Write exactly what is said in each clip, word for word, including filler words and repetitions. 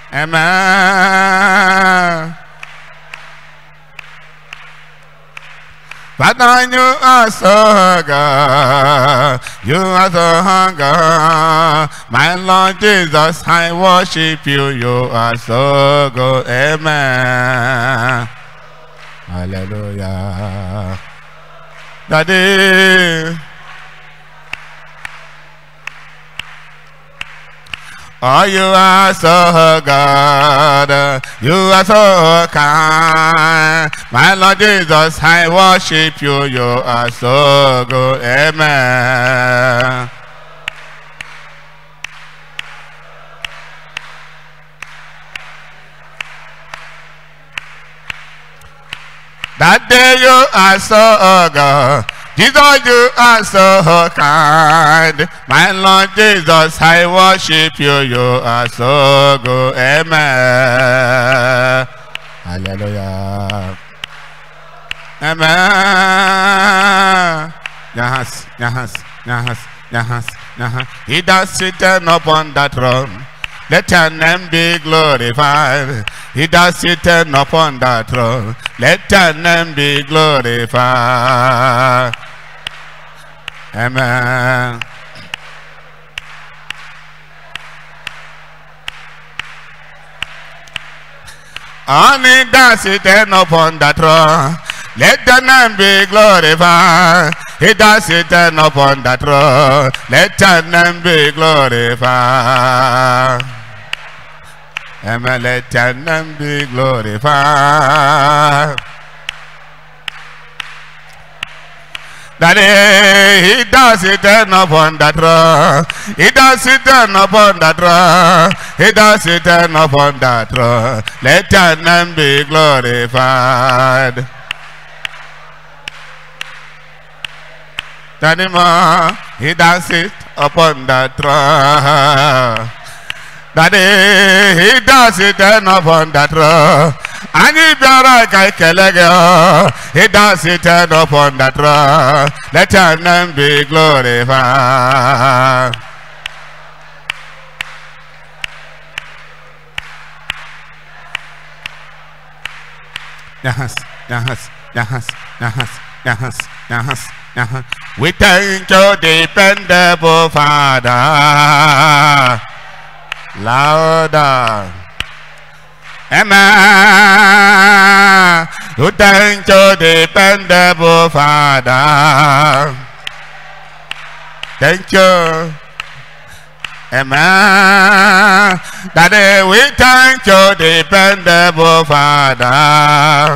Amen. Father, you are so good, you are so good, my Lord Jesus, I worship you, you are so good, amen, hallelujah, Daddy, oh, you are so good, you are so kind, my Lord Jesus, I worship you, you are so good, amen. That day you are so good, Jesus, you are so kind. My Lord Jesus, I worship you. You are so good. Amen. Hallelujah. Amen. Yes, yes, yes, yes, yes. He does sit upon that throne. Let your name be glorified. He does sit upon that throne. Let your name be glorified. Amen. Only does sit upon that throne. Let the name be glorified. He does sit upon that throne. Let your name be glorified. Amen. Let your name be glorified. Daddy, he does it upon that throne. He does it upon that throne. He does it upon that throne. Let your name be glorified. Daddy, ma, he does it upon that throne. Daddy, he does it upon that throne. And he does it upon that throne. Let your name be glorified. Yes, yes, yes, yes, yes, yes, yes. We thank you, dependable Father. Louder. Amen. We thank you, dependable Father. Thank you. Amen. Daddy, we thank you, dependable Father.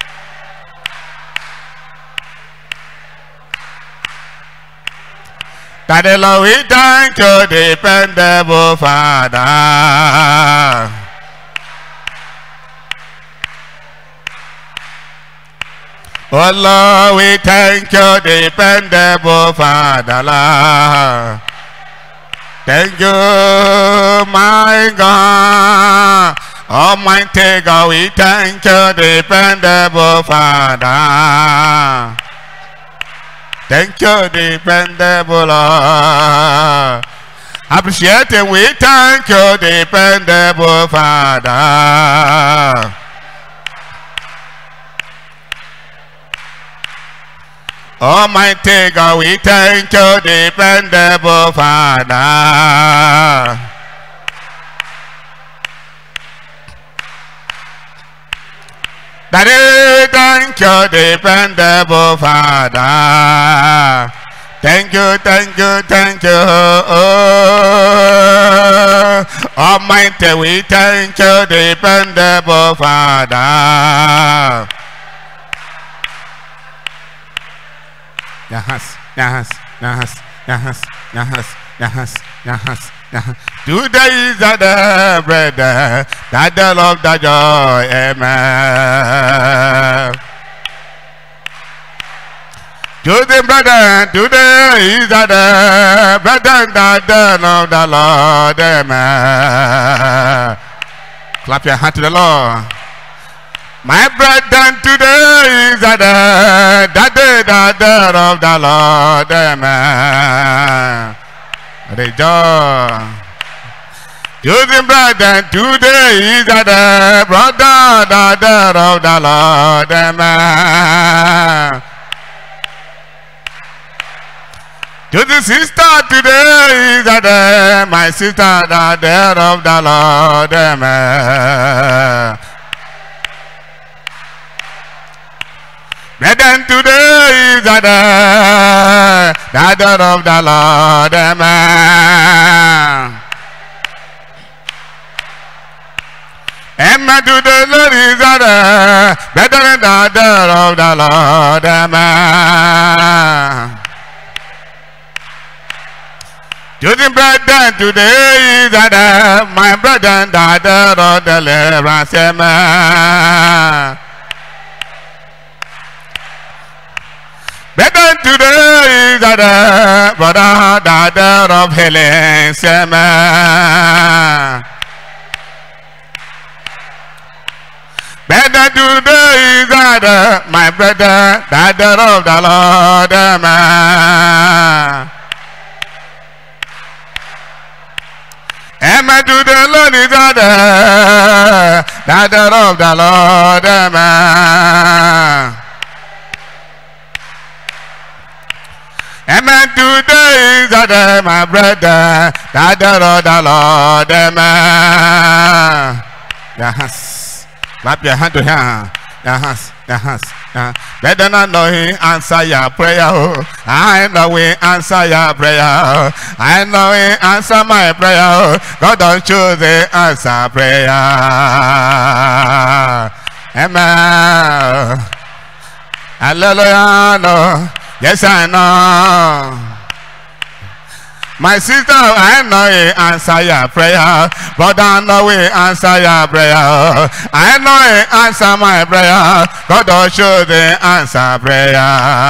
Daddy, Lord, we thank you, dependable Father. Oh Lord, we thank you, dependable Father, Lord. Thank you, my God. Almighty God, we thank you, dependable Father. Thank you, dependable Lord. Appreciate it, we thank you, dependable Father. Almighty God, we thank you, dependable Father. Daddy, thank you, dependable Father. Thank you, thank you, thank you. Oh, Almighty, we thank you, dependable Father. Yes, yes, yes, yes, yes, yes, yes, yes. Today is the day, brother, that the love, the joy, amen. Today, brother, today is the day, brother, that the love, the Lord, amen. Clap your hand to the Lord. My brethren, today is the day, the day, the day of the Lord, amen. Rejoice. Chosen brethren, today is the day, brother, the day of the Lord, amen. Chosen sister, today is the day, my sister, the day of the Lord, amen. Brethren, today is the day, the day of the Lord, amen. Amen to the Lord is the day, brethren, the day of the Lord, amen. Chosen brethren, today is the day, my brethren, the day of deliverance, amen. Brethren, today is the day, brother, the day of healing, amen. Brethren, today is the day, my brother, the day of the Lord, amen. Amen to the Lord is the day, the day of the Lord, amen. Amen, today is the day, my brother, the day of the Lord, amen. Yes. Clap your hand to him. Yes, yes, yes. Better not know he answer your prayer. I know he answer your prayer. I know he answer my prayer. God don't choose the answer prayer. Amen. Hallelujah. No. Yes, I know. My sister, I know he answer your prayer, but I know he answer your prayer. I know he answer my prayer. God will show the answer prayer.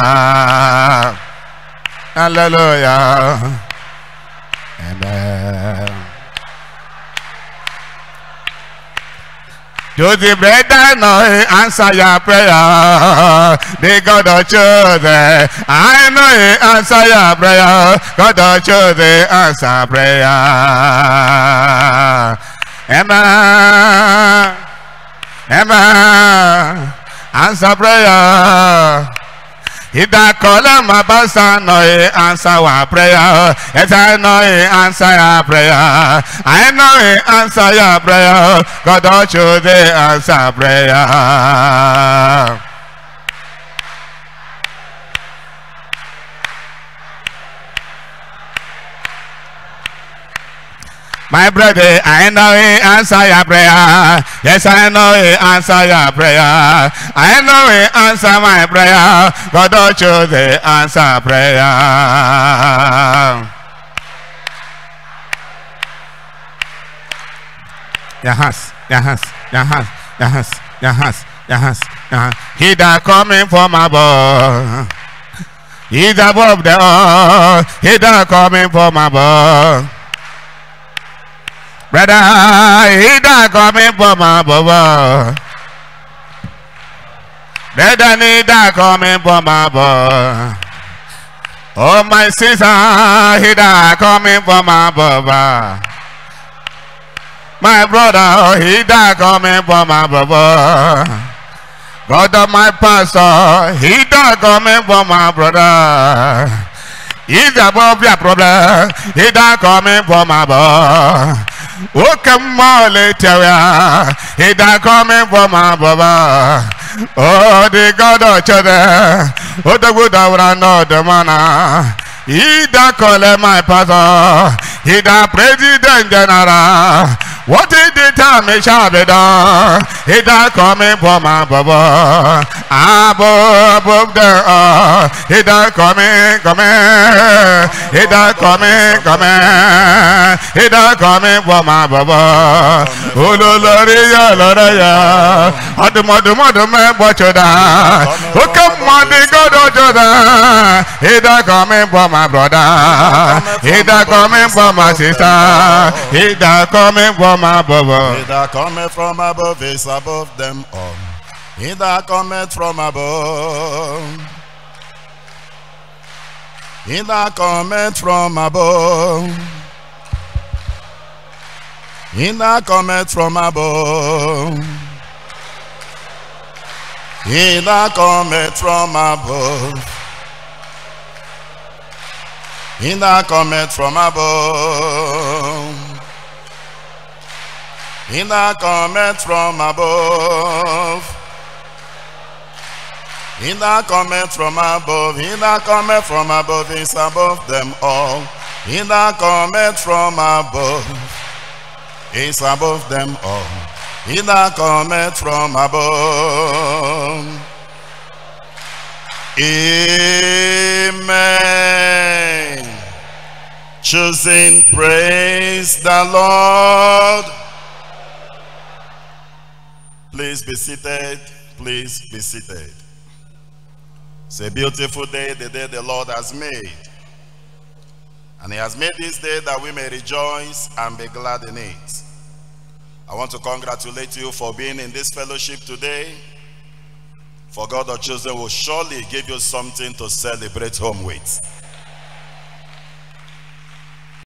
Hallelujah. Amen. To the brother, know he answer your prayer. The God of choose. I know he answer your prayer. God of choose the answer prayer. Amen. Amen. Answer prayer. He that call him my pastor, know he answer our prayer. Yes, I know he answer your prayer. I know he answer your prayer. God don't choose the answer prayer. My brother, I know he answer your prayer. Yes, I know he answer your prayer. I know he answer my prayer. God don't choose the answer prayer. Yes, yes, yes, yes, yes, yes, yes. He that coming from above. He's above the all. He that coming from above. Brother, he that coming from above. Brother, he that coming from above. Oh, my sister, he that coming from above. My brother, he that coming from above. God of my pastor, he that coming from my brother. He's above your problem. He that coming from above. Oh, come on, later. He that coming from above. Oh, the God of children. Oh, the good of the man. He that call my pastor. He that president general. What is the time it shall be done? He that coming from above. Above, above the earth. He that coming, coming. He that coming, coming. He that coming from above. Oh, Lord, ya, Lord, ya. Aduma, aduma, aduma, watch you down. Oh, come on, the God of Jordan. He that coming from my brother. He that coming from my sister. He that coming from above. He that cometh from above is above them all. He that cometh from above. He that cometh from above. He that cometh from above. He that cometh from above. He that cometh from above. He that cometh from above. He that cometh from above. He that cometh from above is above them all. He that cometh from above is above them all. He that cometh from above. Amen. Choosing praise the Lord. Please be seated. Please be seated. It's a beautiful day, the day the Lord has made. And he has made this day that we may rejoice and be glad in it. I want to congratulate you for being in this fellowship today. For God or children will surely give you something to celebrate home with.